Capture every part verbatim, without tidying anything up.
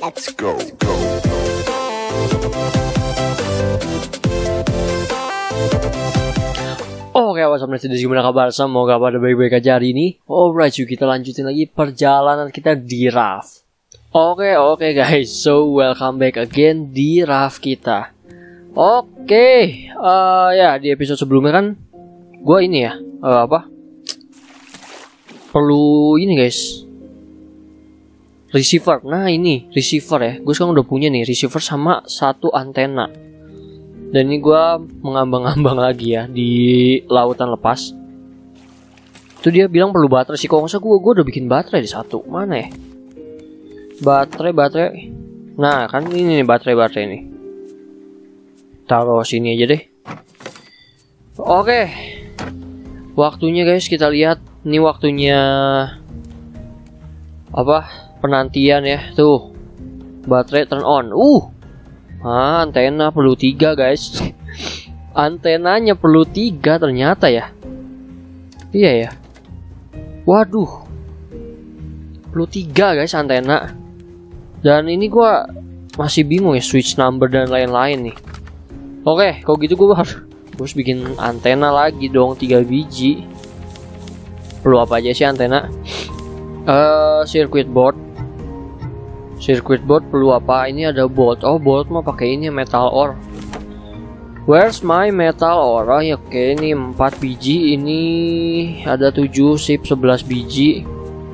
Let's go. go. Oke, what's up guys, gimana kabar? Semoga pada baik-baik aja hari ini. Alright, yuk kita lanjutin lagi perjalanan kita di Raft. Oke, oke guys, so welcome back again di Raft kita. Oke, uh, ya di episode sebelumnya kan gue ini ya, uh, apa? Perlu ini guys, receiver. Nah ini receiver ya, gue sekarang udah punya nih receiver sama satu antena. Dan ini gue mengambang-ambang lagi ya di lautan lepas. Itu dia bilang perlu baterai sih. Kalau nggak salah gue gue udah bikin baterai di satu. Mana ya? Baterai baterai. Nah kan ini nih baterai baterai nih. Taruh sini aja deh. Oke. Waktunya guys kita lihat. Ini waktunya apa? Penantian ya. Tuh. Baterai turn on. Uh. Ah, antena perlu tiga guys. Antenanya perlu tiga ternyata ya. Iya ya. Waduh. Perlu tiga guys antena. Dan ini gua masih bingung ya switch number dan lain-lain nih. Oke, kalau gitu gua harus harus bikin antena lagi dong, tiga biji. Perlu apa aja sih antena? Eh, uh, circuit board. Circuit board perlu apa? Ini ada bolt. Oh, bolt mah pakai ini metal ore. Where's my metal ore? Oh, ya, oke, ini empat biji. Ini ada tujuh, sip sebelas biji.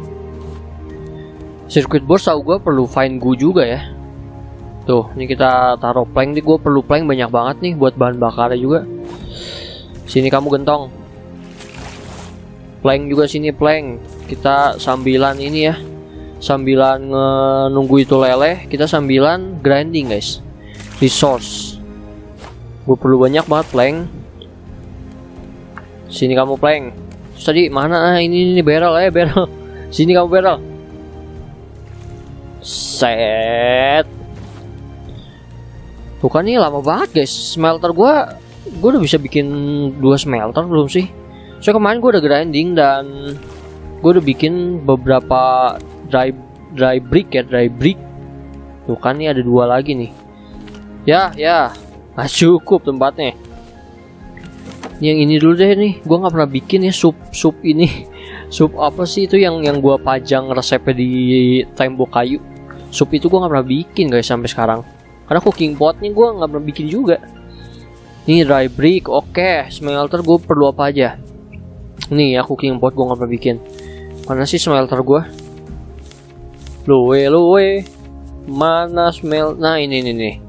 Circuit board tahu gue perlu fine glue juga ya. Tuh, ini kita taruh plank nih. Gue perlu plank banyak banget nih buat bahan bakarnya juga. Sini kamu gentong. Plank juga sini plank. Kita sambilan ini ya. Sambilan nunggu itu leleh, kita sambilan grinding guys. Resource. Gue perlu banyak banget plank. Sini kamu plank. Terus tadi mana? Ah, ini ini barrel eh barrel. Sini kamu barrel. Set. Tuh kan ini lama banget guys. Smelter gue, gue udah bisa bikin dua smelter belum sih? So kemarin gue udah grinding dan gue udah bikin beberapa dry dry brick ya, dry brick. Tuh kan nih ada dua lagi nih. Ya, ya. Nah, cukup tempatnya. Yang ini dulu deh nih. Gua nggak pernah bikin ya sup sup ini. Sup apa sih itu yang yang gua pajang resepnya di tembok kayu. Sup itu gua nggak pernah bikin guys sampai sekarang. Karena cooking potnya gua nggak pernah bikin juga. Nih dry brick, oke. Smelter gua perlu apa aja? Nih ya cooking pot gua nggak pernah bikin. Mana sih smelter gua? Loe loe mana smell. Nah ini nih nih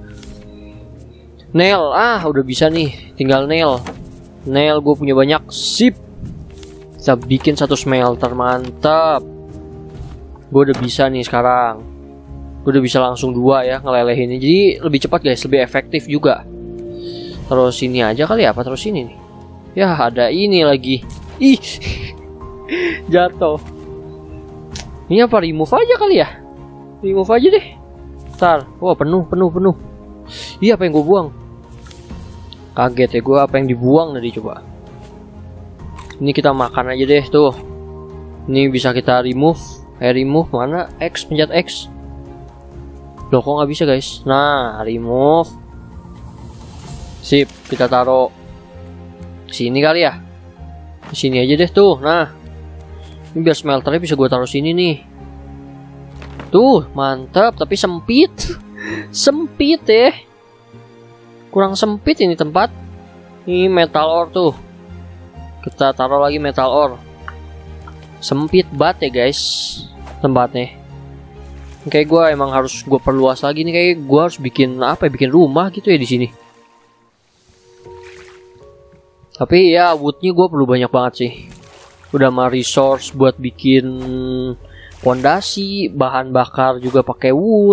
nail. Ah udah bisa nih, tinggal nail. Nail gue punya banyak. Sip, bisa bikin satu smelter. Mantap. Gue udah bisa nih sekarang. Gue udah bisa langsung dua ya ngelelehin ini. Jadi lebih cepat guys, lebih efektif juga. Terus ini aja kali ya, apa terus ini nih? Ya ada ini lagi. Ih jatuh. Ini apa remove aja kali ya? Remove aja deh. Ntar, wah penuh, penuh, penuh. Iya apa yang gue buang? Kaget ya gue, apa yang dibuang tadi coba. Ini kita makan aja deh tuh. Ini bisa kita remove. Eh remove mana? X, pencet X. Loh kok nggak bisa guys? Nah remove. Sip, kita taruh sini kali ya. Di sini aja deh tuh. Nah. Ini biar smelternya bisa gue taruh sini nih. Tuh mantap, tapi sempit. Sempit ya. Kurang sempit ini tempat. Ini metal ore tuh. Kita taruh lagi metal ore. Sempit banget ya guys tempatnya. Kayak gue emang harus gue perluas lagi nih. Kayak gue harus bikin apa ya, bikin rumah gitu ya di sini. Tapi ya woodnya gue perlu banyak banget sih. Udah mah resource buat bikin pondasi, bahan bakar juga pakai wood.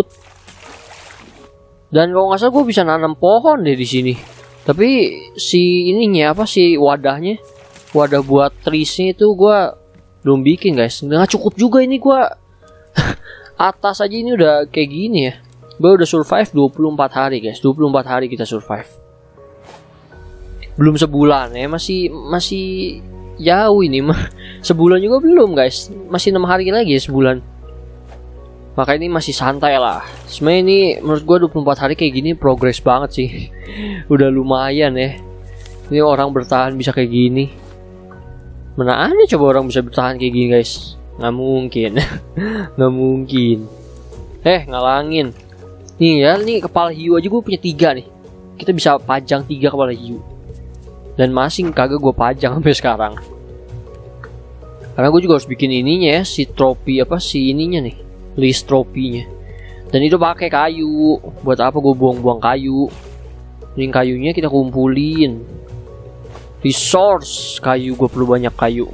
Dan kalau nggak salah gue bisa nanam pohon deh di sini. Tapi si ininya apa sih wadahnya, wadah buat treesnya itu gue belum bikin guys. Nggak cukup juga ini gue. Atas aja ini udah kayak gini ya. Gue udah survive dua puluh empat hari guys. dua puluh empat hari kita survive. Belum sebulan ya, masih masih jauh ini mah. Sebulan juga belum guys. Masih enam hari lagi ya sebulan. Maka ini masih santai lah. Sebenarnya ini menurut gue dua puluh empat hari kayak gini progres banget sih. Udah lumayan ya. Ini orang bertahan bisa kayak gini. Mana ada coba orang bisa bertahan kayak gini guys. Nggak mungkin. Nggak mungkin. Eh ngalangin. Nih ya, nih kepala hiu aja gue punya tiga nih. Kita bisa pajang tiga kepala hiu. Dan masih kagak gue pajang sampai sekarang. Karena gue juga harus bikin ininya ya, si tropi apa si ininya nih, list tropinya. Dan itu pakai kayu. Buat apa gue buang-buang kayu? Ini kayunya kita kumpulin. Resource kayu, gue perlu banyak kayu.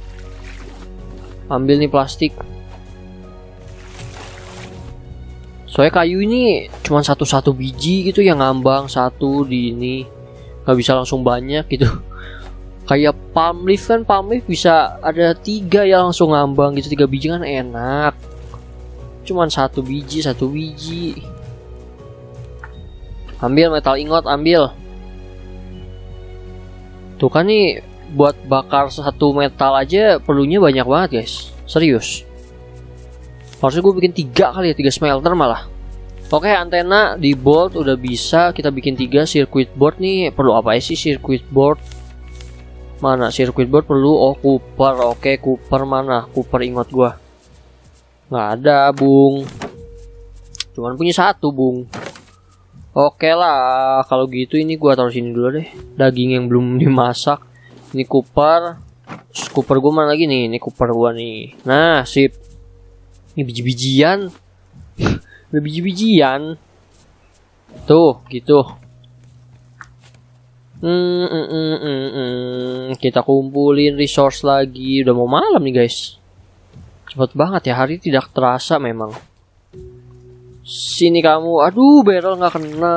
Ambil nih plastik. Soalnya kayu ini cuma satu-satu biji gitu yang ngambang satu di ini. Gak bisa langsung banyak gitu. Kayak palm leaf kan, palm leaf bisa ada tiga ya langsung ngambang gitu, tiga biji kan enak. Cuman satu biji, satu biji. Ambil metal ingot, ambil. Tuh kan nih buat bakar satu metal aja perlunya banyak banget guys. Serius. Harusnya gue bikin tiga kali ya, tiga smelter malah. Oke, antena di bolt udah bisa, kita bikin tiga. Circuit board nih perlu apa sih circuit board? Mana circuit board perlu? Oh cooper, oke cooper mana? Cooper ingot gua nggak ada bung, cuman punya satu bung. Oke lah kalau gitu ini gua taruh sini dulu deh. Daging yang belum dimasak. Ini cooper, cooper gua mana lagi nih? Ini cooper gua nih. Nah sip. Ini biji-bijian. Ada biji-bijian. Tuh gitu. Hmm, mm, mm, mm, mm. Kita kumpulin resource lagi. Udah mau malam nih guys. Cepet banget ya, hari tidak terasa memang. Sini kamu. Aduh barrel nggak kena.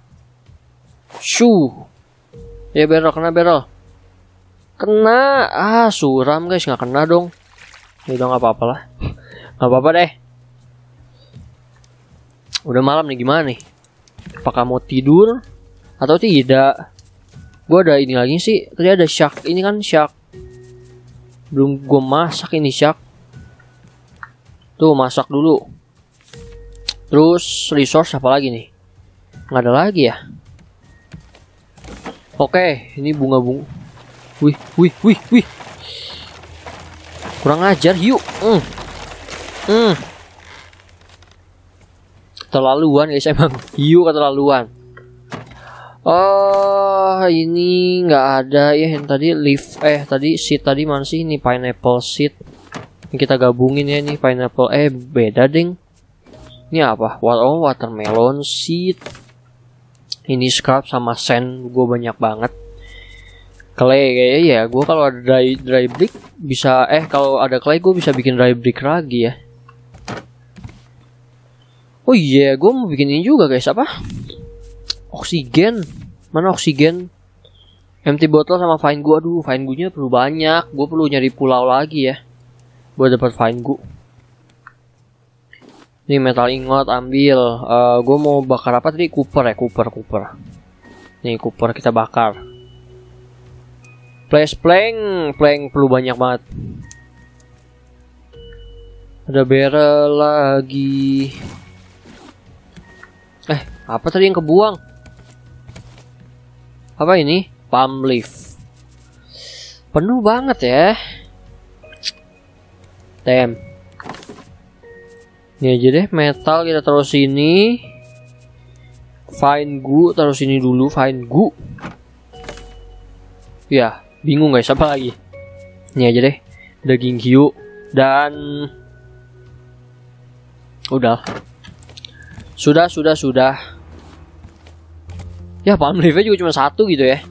Shoo. Ya barrel kena, barrel kena. Ah suram guys, nggak kena dong. Ya udah nggak apa-apa lah. Nggak apa-apa deh. Udah malam nih, gimana nih? Apakah mau tidur atau tidak? Gue ada ini lagi sih. Tadi ada shark. Ini kan shark. Belum gue masak ini shark. Tuh masak dulu. Terus resource apa lagi nih? Nggak ada lagi ya. Oke, ini bunga-bunga. Wih, wih, wih, wih. Kurang ajar, yuk. Hmm. Hmm. Terlaluan guys emang. Yuk keterlaluan. Oh ini nggak ada ya yang tadi leaf eh tadi seed tadi mana sih? Ini pineapple seed. Ini kita gabungin ya, ini pineapple eh beda ding. Ini apa? Oh watermelon seed. Ini scrap sama sand gue banyak banget. Clay kayaknya ya. Gue kalau ada dry, dry brick bisa eh kalau ada clay gue bisa bikin dry brick lagi ya. Oh iya, yeah, gue mau bikin ini juga guys, apa? Oksigen. Mana oksigen? Empty bottle sama fine goo. Aduh, fine goo-nya perlu banyak. Gue perlu nyari pulau lagi ya buat dapat fine goo. Ini metal ingot ambil. Uh, gue mau bakar apa tadi? Cooper ya, cooper, cooper. Nih cooper kita bakar. Flash plank, plank perlu banyak banget. Ada barrel lagi. Eh, apa tadi yang kebuang? Apa ini? Palm leaf. Penuh banget ya. Damn. Ini aja deh, metal kita taruh sini. Fine goo taruh sini dulu, fine goo. Ya, bingung guys, apa lagi? Ini aja deh, daging hiu dan udah. Sudah, sudah, sudah. Ya, palm leaf-nya juga cuma satu gitu ya.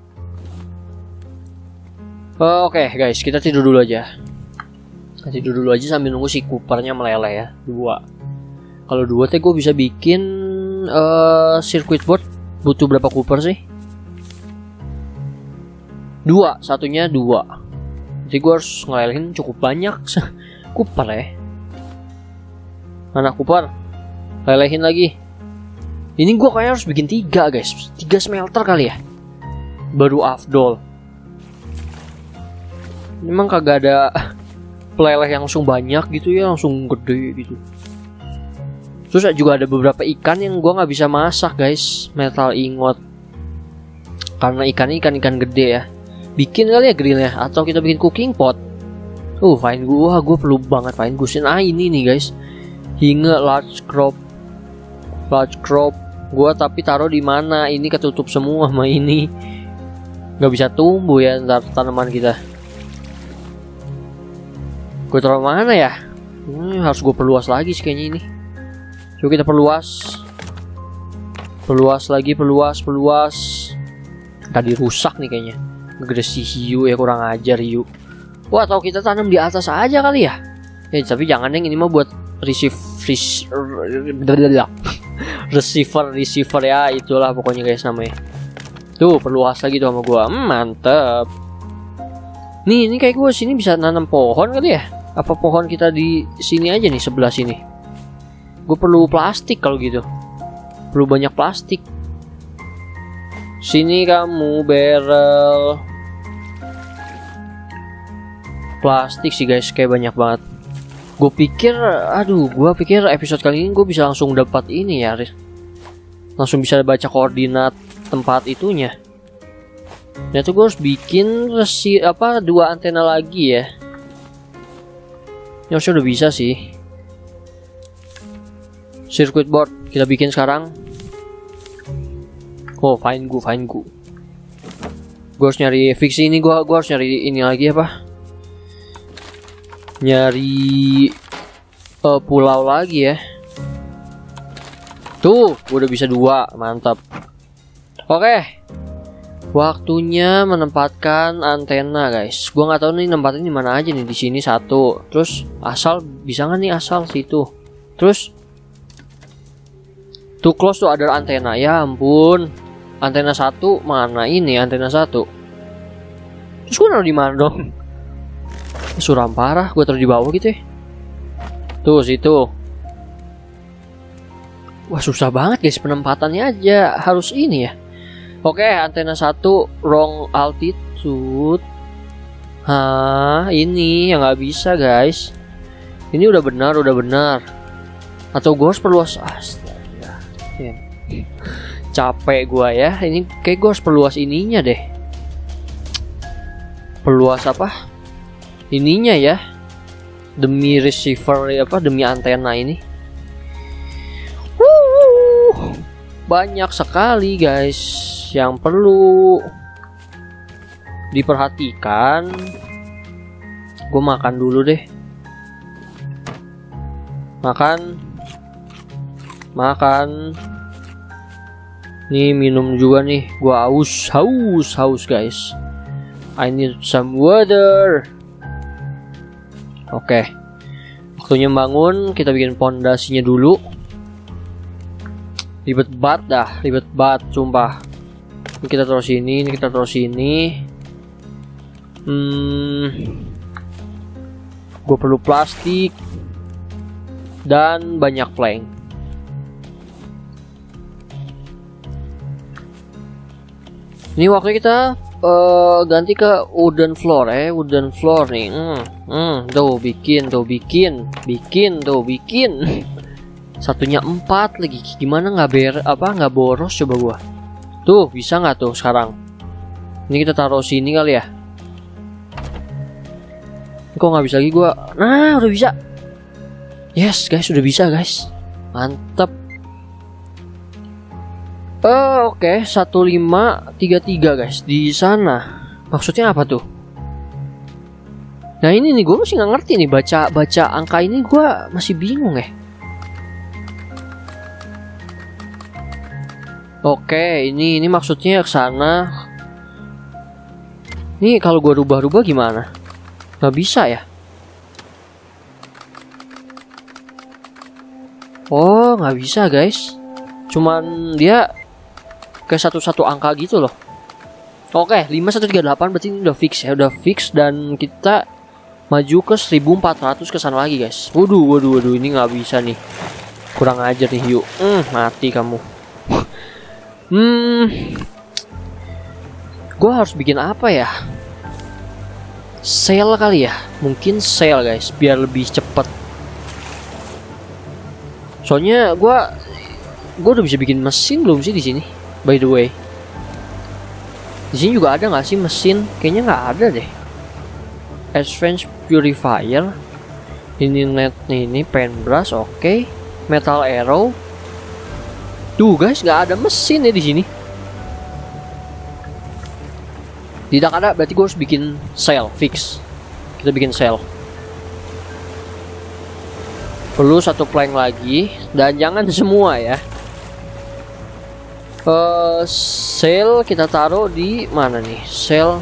Oke, okay, guys, kita tidur dulu aja. Kita tidur dulu aja sambil nunggu si coopernya meleleh ya. Dua. Kalau dua teh gue bisa bikin uh, circuit board. Butuh berapa cooper sih? Dua, satunya dua. Jadi gue harus ngelelehin cukup banyak cooper ya. Mana cooper? Lelehin lagi. Ini gue kayaknya harus bikin tiga guys. Tiga smelter kali ya. Baru afdol. Memang kagak ada peleleh yang langsung banyak gitu ya. Langsung gede gitu. Terus juga ada beberapa ikan yang gue nggak bisa masak guys, metal ingot. Karena ikannya ikan-ikan gede ya. Bikin kali ya grillnya, atau kita bikin cooking pot. Uh, fine gua, gue perlu banget fine gusin. Ah ini nih guys, hingga large crop, large crop. Gua tapi taruh di mana? Ini ketutup semua sama ini. Nggak bisa tumbuh ya ntar tanaman kita. Gue taruh mana ya? Hmm, harus gue perluas lagi sih kayaknya ini. Coba kita perluas, perluas lagi, perluas, perluas. Tadi rusak nih kayaknya. Gede si hiu ya, kurang ajar hiu. Wah, atau kita tanam di atas aja kali ya? Eh, tapi jangan yang ini mah buat receive, receiver, receiver, receiver ya, itulah pokoknya guys namanya. Tuh, perluas lagi tuh sama gua. Hmm, mantep. Nih, ini kayak gua sini bisa nanam pohon kali ya? Apa pohon kita di sini aja nih, sebelah sini? Gue perlu plastik kalau gitu. Perlu banyak plastik. Sini kamu barrel. Plastik sih guys, kayak banyak banget. Gue pikir, aduh, gue pikir episode kali ini gue bisa langsung dapat ini ya, langsung bisa baca koordinat tempat itunya. Nah itu gue harus bikin resi apa dua antena lagi ya. Ini harusnya udah bisa sih. Circuit board kita bikin sekarang. Oh, fine gue, fine gue. Gue harus nyari fix ini, gue gue harus nyari ini lagi apa? Nyari uh, pulau lagi ya. Tuh, udah bisa dua, mantap. Oke, waktunya menempatkan antena guys. Gua nggak tahu nih nempatin di mana aja nih. Di sini satu, terus asal bisa nggak nih asal situ. Terus too close tuh ada antena. Ya ampun, antena satu mana ini antena satu? Terus gua naruh di mana dong? Suram parah, gue taruh di bawah gitu ya. Tuh situ. Wah susah banget guys penempatannya aja. Harus ini ya. Oke, antena satu wrong altitude. Hah, ini yang nggak bisa guys. Ini udah benar, udah benar. Atau gue harus perluas. Astaga. Ya. Capek gue ya. Ini kayak gue harus perluas ininya deh. Perluas apa? Ininya ya, demi receiver apa demi antena ini. Wuh, banyak sekali guys yang perlu diperhatikan. Gue makan dulu deh. Makan, makan. Nih minum juga nih. Gue haus, haus, haus guys. I need some water. Oke, waktunya bangun. Kita bikin pondasinya dulu. Ribet banget dah, ribet banget, sumpah. Ini kita taruh sini, ini kita taruh sini. Hmm, gue perlu plastik dan banyak plank. Ini waktu kita uh, ganti ke wooden floor eh, wooden floor nih. Hmm. Hmm, tuh bikin, tuh bikin, bikin, tuh bikin. Satunya empat lagi, gimana nggak ber, apa nggak boros coba gua. Tuh bisa nggak tuh sekarang? Ini kita taruh sini kali ya. Kok nggak bisa lagi gua? Nah udah bisa. Yes guys, udah bisa guys. Mantap. Oh, oke, okay. satu lima tiga tiga guys di sana. Maksudnya apa tuh? Nah ini nih gue masih nggak ngerti nih baca baca angka ini, gue masih bingung ya. Oke, ini ini maksudnya ke sana. Nih kalau gue rubah-rubah gimana? Nggak bisa ya? Oh nggak bisa guys. Cuman dia ke satu-satu angka gitu loh. Oke, lima satu tiga delapan berarti ini udah fix ya, udah fix dan kita maju ke seribu empat ratus ke sana lagi guys. Waduh, waduh, waduh, ini nggak bisa nih. Kurang ajar nih, yuk. Hmm, mati kamu. hmm, gue harus bikin apa ya? Sail kali ya? Mungkin sail guys, biar lebih cepet. Soalnya gue gue udah bisa bikin mesin belum sih di sini? By the way, di sini juga ada nggak sih mesin? Kayaknya nggak ada deh. Advanced Purifier. Ini net ini paintbrush, oke. Okay. Metal arrow. Tuh guys, nggak ada mesin ya di sini. Tidak ada, berarti gue harus bikin cell fix. Kita bikin cell. Perlu satu plank lagi dan jangan semua ya. Uh, cell kita taruh di mana nih? Cell.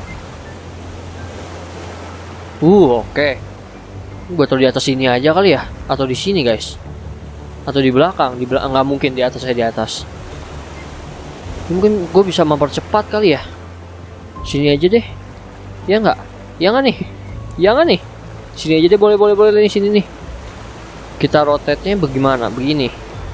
Uh, oke. Okay. Gue taruh di atas sini aja kali ya, atau di sini guys, atau di belakang. Di belakang nggak mungkin, di atas saya di atas. Mungkin gue bisa mempercepat kali ya. Sini aja deh. Ya nggak? Ya nggak nih? Ya nggak nih? Sini aja deh, boleh boleh boleh nih, sini nih. Kita rotate-nya bagaimana? Begini.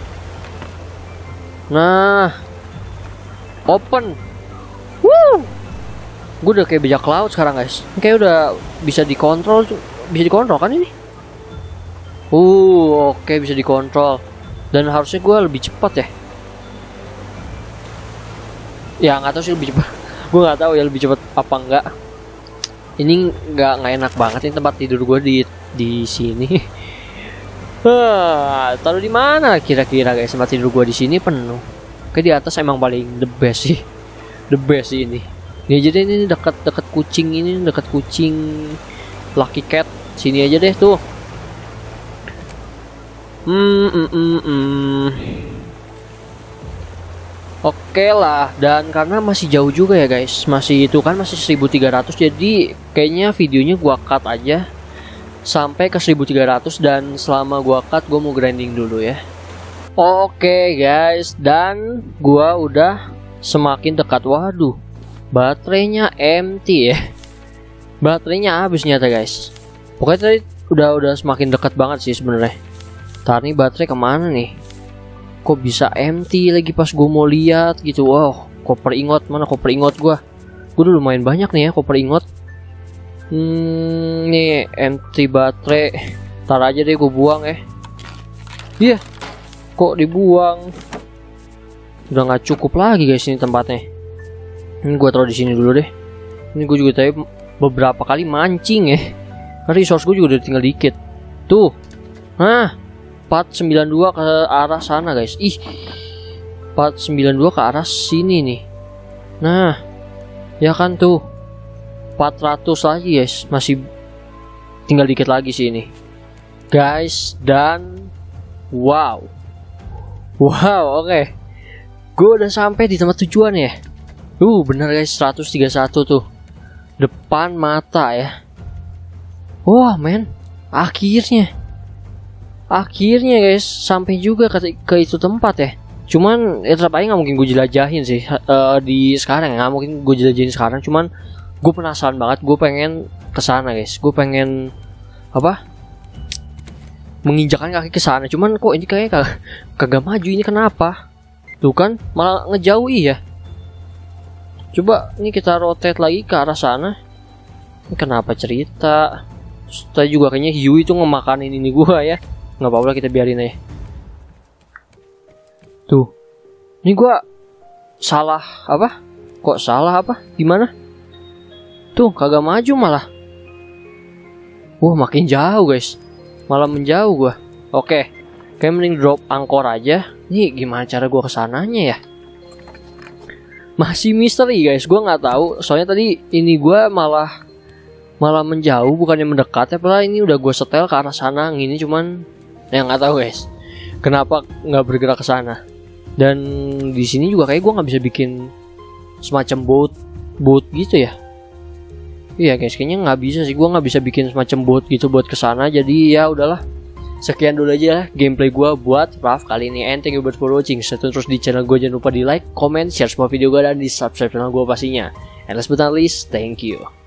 Nah, open. Woo! Gue udah kayak bajak laut sekarang guys. Kayak udah bisa dikontrol, bisa dikontrol kan ini? Uh, oke okay, bisa dikontrol. Dan harusnya gue lebih cepat ya. Ya nggak tahu sih lebih cepat. Gue nggak tahu ya lebih cepat apa enggak. Ini nggak nggak enak banget ini tempat tidur gue di di sini. Hah, taruh di mana kira-kira guys? Tempat tidur gue di sini penuh. Kayak di atas emang paling the best sih, the best sih ini. Ini aja deh, ini dekat-dekat kucing ini, dekat kucing Lucky Cat. Sini aja deh tuh. Hmm, mm, mm, mm. Oke lah, dan karena masih jauh juga ya guys, masih itu kan masih seribu tiga ratus, jadi kayaknya videonya gua cut aja sampai ke seribu tiga ratus, dan selama gua cut gua mau grinding dulu ya. Oke guys, dan gua udah semakin dekat. Waduh, baterainya empty ya. Baterainya habis nyata guys. Pokoknya tadi udah udah semakin dekat banget sih sebenarnya. Ntar nih baterai kemana nih? Kok bisa empty lagi pas gue mau lihat gitu. Wow, koper ingot mana? Koper ingot gue. Gue udah lumayan banyak nih ya koper ingot. Hmm, nih empty baterai. Ntar aja deh gue buang ya. Iya, yeah, kok dibuang? Udah nggak cukup lagi guys ini tempatnya. Ini gue taruh di sini dulu deh. Ini gue juga tadi beberapa kali mancing ya. Resource gue juga udah tinggal dikit. Tuh, nah. empat sembilan dua ke arah sana guys. Ih, empat sembilan dua ke arah sini nih. Nah, ya kan tuh empat ratus lagi guys. Masih tinggal dikit lagi sih ini guys. Dan wow, wow, oke okay. Gue udah sampai di tempat tujuan ya. Uh, bener guys, seratus tiga puluh satu tuh depan mata ya. Wah men, akhirnya Akhirnya guys sampai juga ke, ke itu tempat ya. Cuman ya tetap aja nggak mungkin gue jelajahin sih uh, di sekarang ya. Nggak mungkin gue jelajahin sekarang. Cuman gue penasaran banget. Gue pengen kesana guys. Gue pengen apa? Menginjakan kaki kesana. Cuman kok ini kayaknya kag kagak maju. Ini kenapa? Tuh kan malah ngejauhi ya. Coba ini kita rotate lagi ke arah sana. Ini kenapa cerita? Terus juga kayaknya hiu itu ngemakanin ini gue ya. Nggak apa-apa lah, kita biarin aja. Tuh, ini gua salah apa? Kok salah apa? Gimana? Tuh kagak maju malah. Wah, makin jauh guys. Malah menjauh gua. Oke, kayak mending drop angkor aja. Nih gimana cara gua kesananya ya? Masih misteri guys. Gua nggak tahu. Soalnya tadi ini gua malah malah menjauh bukannya mendekat ya. Padahal ini udah gua setel ke arah sana. Ini cuman ya nggak tahu guys, kenapa nggak bergerak ke sana. Dan di sini juga kayak gue nggak bisa bikin semacam boat boat gitu ya. Iya guys, kayaknya nggak bisa sih. Gue nggak bisa bikin semacam boat gitu buat ke sana. Jadi ya udahlah. Sekian dulu aja gameplay gue buat Raft kali ini. And thank you for watching. Stay tune terus di channel gue. Jangan lupa di like, comment, share semua video gue, dan di subscribe channel gue pastinya. And last but not least, thank you.